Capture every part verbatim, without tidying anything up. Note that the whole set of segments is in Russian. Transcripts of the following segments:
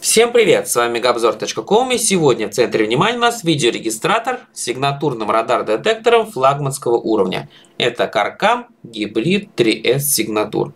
Всем привет, с вами мегаобзор точка ком, и сегодня в центре внимания у нас видеорегистратор с сигнатурным радар-детектором флагманского уровня. Это Carcam Hybrid три эс Signature.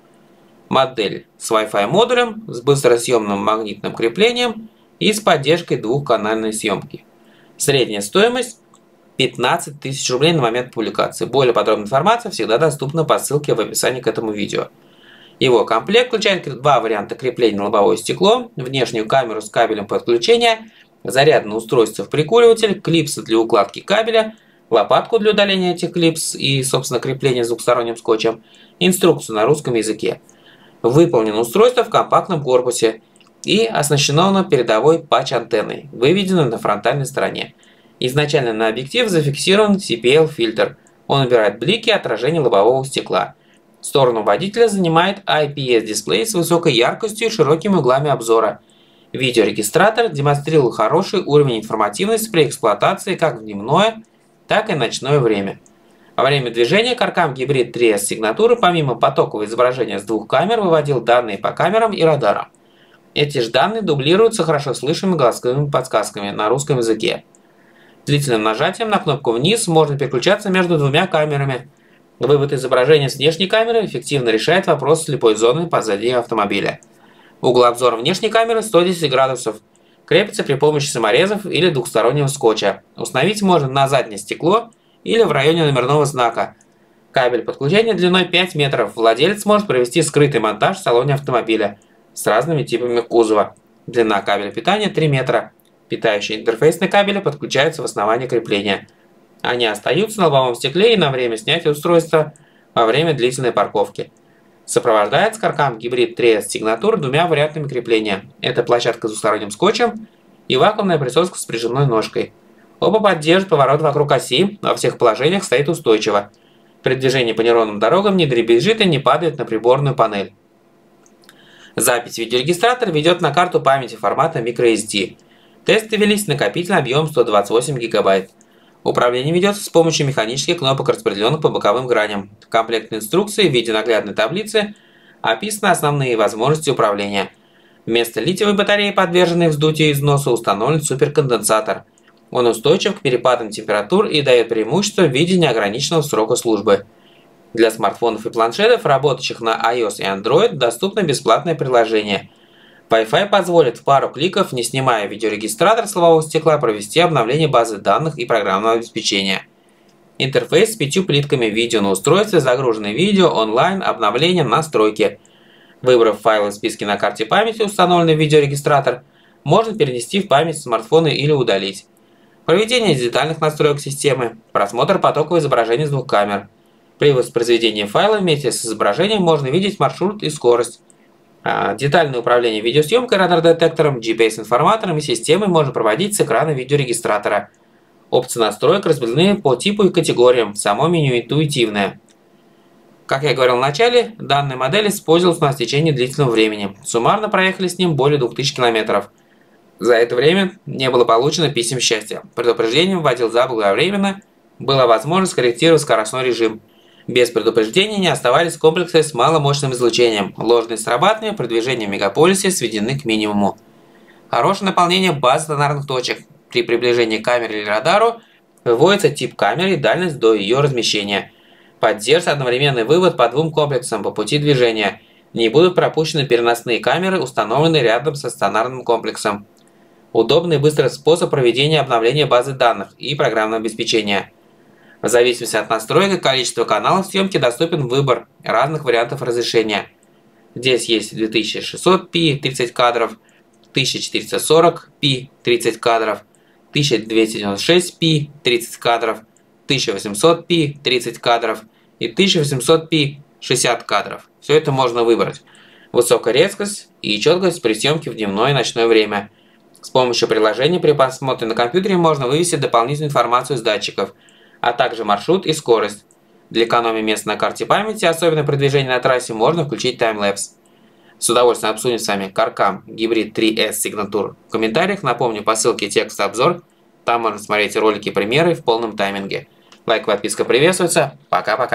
Модель с Wi-Fi модулем, с быстросъемным магнитным креплением и с поддержкой двухканальной съемки. Средняя стоимость пятнадцать тысяч рублей на момент публикации. Более подробная информация всегда доступна по ссылке в описании к этому видео. Его комплект включает два варианта крепления на лобовое стекло, внешнюю камеру с кабелем подключения, зарядное устройство в прикуриватель, клипсы для укладки кабеля, лопатку для удаления этих клипс и, собственно, крепления с двухсторонним скотчем, инструкцию на русском языке. Выполнено устройство в компактном корпусе и оснащено передовой патч-антенной, выведенной на фронтальной стороне. Изначально на объектив зафиксирован си пи эл-фильтр. Он убирает блики и отражение лобового стекла. Сторону водителя занимает ай пи эс-дисплей с высокой яркостью и широкими углами обзора. Видеорегистратор демонстрировал хороший уровень информативности при эксплуатации как в дневное, так и ночное время. Во время движения Carcam Hybrid три эс Signature помимо потокового изображения с двух камер выводил данные по камерам и радарам. Эти же данные дублируются хорошо слышимыми голосовыми подсказками на русском языке. Длительным нажатием на кнопку вниз можно переключаться между двумя камерами. Вывод изображения с внешней камеры эффективно решает вопрос слепой зоны позади автомобиля. Угол обзора внешней камеры сто десять градусов. Крепится при помощи саморезов или двухстороннего скотча. Установить можно на заднее стекло или в районе номерного знака. Кабель подключения длиной пять метров. Владелец может провести скрытый монтаж в салоне автомобиля с разными типами кузова. Длина кабеля питания три метра. Питающие интерфейсные кабели подключаются в основании крепления. Они остаются на лобовом стекле и на время снятия устройства во время длительной парковки. Сопровождается Carcam Hybrid три эс Signature двумя вариантами крепления. Это площадка с двусторонним скотчем и вакуумная присоска с прижимной ножкой. Оба поддерживают поворот вокруг оси, во всех положениях стоит устойчиво. При движении по неровным дорогам не дребезжит и не падает на приборную панель. Запись видеорегистратора ведет на карту памяти формата microSD. Тесты велись накопительный объем сто двадцать восемь гигабайт. Управление ведется с помощью механических кнопок, распределенных по боковым граням. В комплектной инструкции в виде наглядной таблицы описаны основные возможности управления. Вместо литиевой батареи, подверженной вздутию и износу, установлен суперконденсатор. Он устойчив к перепадам температур и дает преимущество в виде неограниченного срока службы. Для смартфонов и планшетов, работающих на iOS и Android, доступно бесплатное приложение. Wi-Fi позволит в пару кликов, не снимая видеорегистратор с лобового стекла, провести обновление базы данных и программного обеспечения. Интерфейс с пятью плитками видео на устройстве, загруженное видео, онлайн, обновление, настройки. Выбрав файлы в списке на карте памяти, установленный видеорегистратор, можно перенести в память смартфона или удалить. Проведение детальных настроек системы, просмотр потокового изображения с двух камер. При воспроизведении файла вместе с изображением можно видеть маршрут и скорость. Детальное управление видеосъемкой, радар-детектором, джи пи эс-информатором и системой можно проводить с экрана видеорегистратора. Опции настроек разделены по типу и категориям, само меню интуитивное. Как я говорил в начале, данная модель использовалась у нас в течение длительного времени. Суммарно проехали с ним более двух тысяч километров. За это время не было получено писем счастья. Предупреждение вводил заблаговременно, была возможность корректировать скоростной режим. Без предупреждения не оставались комплексы с маломощным излучением. Ложные срабатывания при движении в мегаполисе сведены к минимуму. Хорошее наполнение баз стационарных точек. При приближении к камере или радару выводится тип камеры и дальность до ее размещения. Поддерживается одновременный вывод по двум комплексам по пути движения. Не будут пропущены переносные камеры, установленные рядом со стационарным комплексом. Удобный и быстрый способ проведения обновления базы данных и программного обеспечения. В зависимости от настроек и количества каналов съемки доступен выбор разных вариантов разрешения. Здесь есть две тысячи шестьсот пи тридцать кадров, тысяча четыреста сорок пи тридцать кадров, тысяча двести девяносто шесть пи тридцать кадров, тысяча восемьсот пи тридцать кадров и тысяча восемьсот пи шестьдесят кадров. Все это можно выбрать. Высокая резкость и четкость при съемке в дневное и ночное время. С помощью приложения при просмотре на компьютере можно вывести дополнительную информацию с датчиков, а также маршрут и скорость. Для экономии места на карте памяти, особенно при движении на трассе, можно включить таймлэпс. С удовольствием обсудим с вами Carcam Hybrid три эс Signature. В комментариях напомню по ссылке текст обзор, там можно смотреть ролики и примеры в полном тайминге. Лайк, подписка приветствуется. Пока-пока.